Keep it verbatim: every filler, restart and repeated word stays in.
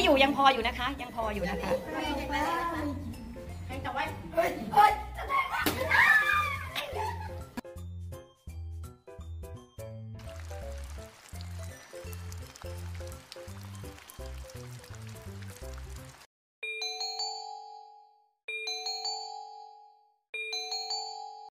อยู่ยังพออยู่นะคะยังพออยู่นะคะแต่ว่าเฮ้ยเฮ้ย